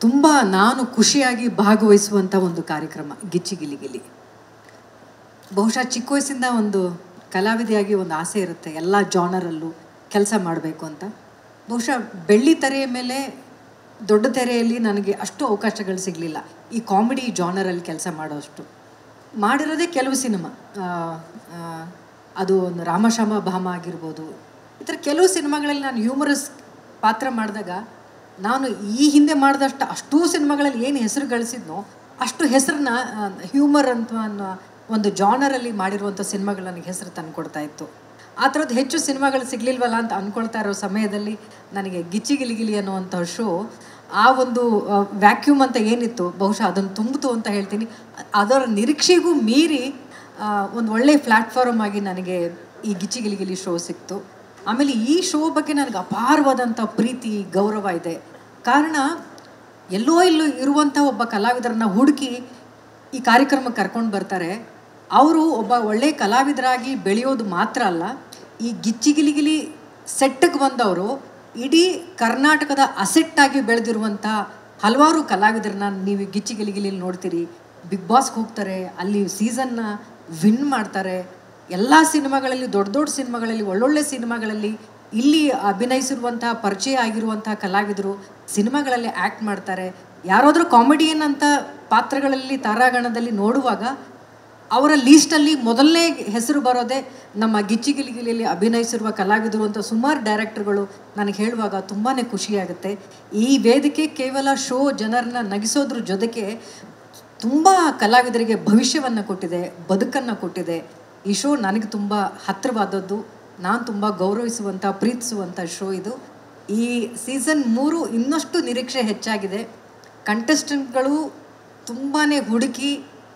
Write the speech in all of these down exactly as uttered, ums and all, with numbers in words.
ತುಂಬ ನಾನು ಖುಷಿಯಾಗಿ ಭಾಗವಹಿಸುವಂಥ ಒಂದು ಕಾರ್ಯಕ್ರಮ ಗಿಚ್ಚಿ ಗಿಲಿ ಗಿಲಿ. ಬಹುಶಃ ಚಿಕ್ಕ ವಯಸ್ಸಿಂದ ಒಂದು ಕಲಾವಿದೆಯಾಗಿ ಒಂದು ಆಸೆ ಇರುತ್ತೆ, ಎಲ್ಲ ಜಾನರಲ್ಲೂ ಕೆಲಸ ಮಾಡಬೇಕು ಅಂತ. ಬಹುಶಃ ಬೆಳ್ಳಿ ತೆರೆಯ ಮೇಲೆ ದೊಡ್ಡ ತೆರೆಯಲ್ಲಿ ನನಗೆ ಅಷ್ಟು ಅವಕಾಶಗಳು ಸಿಗಲಿಲ್ಲ ಈ ಕಾಮಿಡಿ ಜಾನರಲ್ಲಿ ಕೆಲಸ ಮಾಡೋಷ್ಟು. ಮಾಡಿರೋದೇ ಕೆಲವು ಸಿನಿಮಾ, ಅದು ಒಂದು ರಾಮಶ್ಯಾಮ ಭಾಮ ಆಗಿರ್ಬೋದು. ಈ ಥರ ಕೆಲವು ಸಿನಿಮಾಗಳಲ್ಲಿ ನಾನು ಹ್ಯೂಮರಸ್ ಪಾತ್ರ ಮಾಡಿದಾಗ ನಾನು ಈ ಹಿಂದೆ ಮಾಡಿದಷ್ಟು ಅಷ್ಟೂ ಸಿನಿಮಾಗಳಲ್ಲಿ ಏನು ಹೆಸರು ಗಳಿಸಿದ್ನೋ ಅಷ್ಟು ಹೆಸರನ್ನ ಹ್ಯೂಮರ್ ಅಂತ ಅನ್ನೋ ಒಂದು ಜಾನರಲ್ಲಿ ಮಾಡಿರುವಂಥ ಸಿನಿಮಾಗಳು ನನಗೆ ಹೆಸರು ತಂದು ಕೊಡ್ತಾ ಇತ್ತು. ಆ ಥರದ್ದು ಹೆಚ್ಚು ಸಿನಿಮಾಗಳು ಸಿಗಲಿಲ್ವಲ್ಲ ಅಂತ ಅಂದ್ಕೊಳ್ತಾ ಇರೋ ಸಮಯದಲ್ಲಿ ನನಗೆ ಗಿಚ್ಚಿ ಗಿಲಿ ಗಿಲಿ ಅನ್ನುವಂಥ ಶೋ ಆ ಒಂದು ವ್ಯಾಕ್ಯೂಮ್ ಅಂತ ಏನಿತ್ತು ಬಹುಶಃ ಅದನ್ನು ತುಂಬಿತು ಅಂತ ಹೇಳ್ತೀನಿ. ಅದರ ನಿರೀಕ್ಷೆಗೂ ಮೀರಿ ಒಂದು ಒಳ್ಳೆಯ ಪ್ಲ್ಯಾಟ್ಫಾರ್ಮ್ ಆಗಿ ನನಗೆ ಈ ಗಿಚ್ಚಿ ಗಿಲಿ ಗಿಲಿ ಶೋ ಸಿಕ್ತು. ಆಮೇಲೆ ಈ ಶೋ ಬಗ್ಗೆ ನನಗೆ ಅಪಾರವಾದಂಥ ಪ್ರೀತಿ ಗೌರವ ಇದೆ. ಕಾರಣ ಎಲ್ಲೋ ಇಲ್ಲೋ ಇರುವಂಥ ಒಬ್ಬ ಕಲಾವಿದರನ್ನ ಹುಡುಕಿ ಈ ಕಾರ್ಯಕ್ರಮಕ್ಕೆ ಕರ್ಕೊಂಡು ಬರ್ತಾರೆ. ಅವರು ಒಬ್ಬ ಒಳ್ಳೆಯ ಕಲಾವಿದರಾಗಿ ಬೆಳೆಯೋದು ಮಾತ್ರ ಅಲ್ಲ, ಈ ಗಿಚ್ಚಿ ಗಿಲಿ ಗಿಲಿ ಸೆಟ್ಟಿಗೆ ಬಂದವರು ಇಡೀ ಕರ್ನಾಟಕದ ಅಸೆಟ್ಟಾಗಿ ಬೆಳೆದಿರುವಂಥ ಹಲವಾರು ಕಲಾವಿದರನ್ನ ನೀವು ಗಿಚ್ಚಿ ಗಿಲಿ ಗಿಲಿಲಿ ನೋಡ್ತೀರಿ. ಬಿಗ್ ಬಾಸ್ಗೆ ಹೋಗ್ತಾರೆ, ಅಲ್ಲಿ ಸೀಸನ್ನ ವಿನ್ ಮಾಡ್ತಾರೆ. ಎಲ್ಲ ಸಿನಿಮಾಗಳಲ್ಲಿ ದೊಡ್ಡ ದೊಡ್ಡ ಸಿನಿಮಾಗಳಲ್ಲಿ ಒಳ್ಳೊಳ್ಳೆ ಸಿನಿಮಾಗಳಲ್ಲಿ ಇಲ್ಲಿ ಅಭಿನಯಿಸಿರುವಂಥ ಪರಿಚಯ ಆಗಿರುವಂಥ ಕಲಾವಿದರು ಸಿನಿಮಾಗಳಲ್ಲಿ ಆ್ಯಕ್ಟ್ ಮಾಡ್ತಾರೆ. ಯಾರಾದರೂ ಕಾಮಿಡಿಯನ್ ಅಂತ ಪಾತ್ರಗಳಲ್ಲಿ ತಾರಾಗಣದಲ್ಲಿ ನೋಡುವಾಗ ಅವರ ಲೀಸ್ಟಲ್ಲಿ ಮೊದಲನೇ ಹೆಸರು ಬರೋದೇ ನಮ್ಮ ಗಿಚ್ಚಿ ಗಿಲಿ ಗಿಲಿಯಲ್ಲಿ ಅಭಿನಯಿಸಿರುವ ಕಲಾವಿದರು ಅಂತ ಸುಮಾರು ಡೈರೆಕ್ಟರ್ಗಳು ನನಗೆ ಹೇಳುವಾಗ ತುಂಬಾ ಖುಷಿಯಾಗುತ್ತೆ. ಈ ವೇದಿಕೆ ಕೇವಲ ಶೋ ಜನರನ್ನ ನಗಿಸೋದ್ರ ಜೊತೆಗೆ ತುಂಬ ಕಲಾವಿದರಿಗೆ ಭವಿಷ್ಯವನ್ನು ಕೊಟ್ಟಿದೆ, ಬದುಕನ್ನು ಕೊಟ್ಟಿದೆ. ಈ ಶೋ ನನಗೆ ತುಂಬ ಹತ್ತಿರವಾದದ್ದು, ನಾನು ತುಂಬ ಗೌರವಿಸುವಂಥ ಪ್ರೀತಿಸುವಂಥ ಶೋ ಇದು. ಈ ಸೀಸನ್ ಮೂರು ಇನ್ನಷ್ಟು ನಿರೀಕ್ಷೆ ಹೆಚ್ಚಾಗಿದೆ. ಕಂಟೆಸ್ಟೆಂಟ್ಗಳು ತುಂಬಾ ಹುಡುಕಿ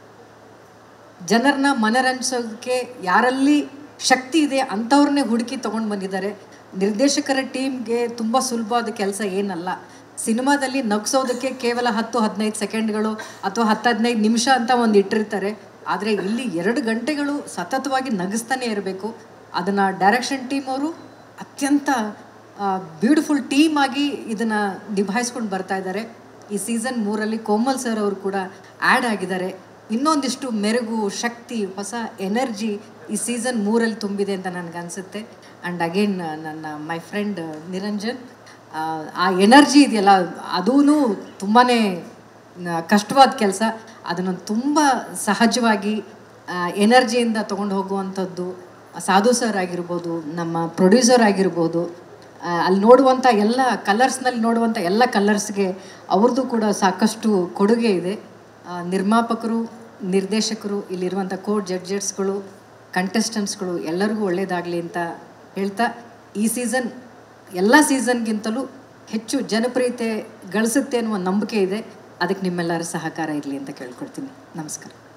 ಜನರನ್ನ ಮನರಂಜಿಸೋದಕ್ಕೆ ಯಾರಲ್ಲಿ ಶಕ್ತಿ ಇದೆ ಅಂಥವ್ರನ್ನೇ ಹುಡುಕಿ ತೊಗೊಂಡು ಬಂದಿದ್ದಾರೆ. ನಿರ್ದೇಶಕರ ಟೀಮ್ಗೆ ತುಂಬ ಸುಲಭವಾದ ಕೆಲಸ ಏನಲ್ಲ. ಸಿನಿಮಾದಲ್ಲಿ ನಗಿಸೋದಕ್ಕೆ ಕೇವಲ ಹತ್ತು ಹದಿನೈದು ಸೆಕೆಂಡ್ಗಳು ಅಥವಾ ಹತ್ತು ಹದಿನೈದು ನಿಮಿಷ ಅಂತ ಒಂದು ಇಟ್ಟಿರ್ತಾರೆ. ಆದರೆ ಇಲ್ಲಿ ಎರಡು ಗಂಟೆಗಳು ಸತತವಾಗಿ ನಗಿಸ್ತಾನೆ ಇರಬೇಕು. ಅದನ್ನು ಡೈರೆಕ್ಷನ್ ಟೀಮ್ ಅವರು ಅತ್ಯಂತ ಬ್ಯೂಟಿಫುಲ್ ಟೀಮ್ ಆಗಿ ಇದನ್ನು ನಿಭಾಯಿಸ್ಕೊಂಡು ಬರ್ತಾ ಇದ್ದಾರೆ. ಈ ಸೀಸನ್ ಮೂರಲ್ಲಿ ಕೋಮಲ್ ಸರ್ ಅವರು ಕೂಡ ಆ್ಯಡ್ ಆಗಿದ್ದಾರೆ. ಇನ್ನೊಂದಿಷ್ಟು ಮೆರುಗು, ಶಕ್ತಿ, ಹೊಸ ಎನರ್ಜಿ ಈ ಸೀಸನ್ ಮೂರಲ್ಲಿ ತುಂಬಿದೆ ಅಂತ ನನಗನ್ಸುತ್ತೆ. ಆ್ಯಂಡ್ ಅಗೇನ್ ನನ್ನ ಮೈ ಫ್ರೆಂಡ್ ನಿರಂಜನ್, ಆ ಎನರ್ಜಿ ಇದೆಯಲ್ಲ ಅದೂ ತುಂಬಾ ಕಷ್ಟವಾದ ಕೆಲಸ. ಅದನ್ನು ತುಂಬ ಸಹಜವಾಗಿ ಎನರ್ಜಿಯಿಂದ ತೊಗೊಂಡು ಹೋಗುವಂಥದ್ದು ಸಾಧು ಸರ್ ಆಗಿರ್ಬೋದು, ನಮ್ಮ ಪ್ರೊಡ್ಯೂಸರ್ ಆಗಿರ್ಬೋದು, ಅಲ್ಲಿ ನೋಡುವಂಥ ಎಲ್ಲ ಕಲರ್ಸ್ನಲ್ಲಿ ನೋಡುವಂಥ ಎಲ್ಲ ಕಲರ್ಸ್ಗೆ ಅವ್ರದ್ದು ಕೂಡ ಸಾಕಷ್ಟು ಕೊಡುಗೆ ಇದೆ. ನಿರ್ಮಾಪಕರು, ನಿರ್ದೇಶಕರು, ಇಲ್ಲಿರುವಂಥ ಕೋರ್ಟ್ ಜಡ್ಜಸ್ಗಳು, ಕಂಟೆಸ್ಟೆಂಟ್ಸ್ಗಳು ಎಲ್ಲರಿಗೂ ಒಳ್ಳೆಯದಾಗಲಿ ಅಂತ ಹೇಳ್ತಾ, ಈ ಸೀಸನ್ ಎಲ್ಲ ಸೀಸನ್ಗಿಂತಲೂ ಹೆಚ್ಚು ಜನಪ್ರಿಯತೆ ಗಳಿಸುತ್ತೆ ಅನ್ನುವ ನಂಬಿಕೆ ಇದೆ. ಅದಕ್ಕೆ ನಿಮ್ಮೆಲ್ಲರ ಸಹಕಾರ ಇರಲಿ ಅಂತ ಕೇಳ್ಕೊಳ್ತೀನಿ. ನಮಸ್ಕಾರ.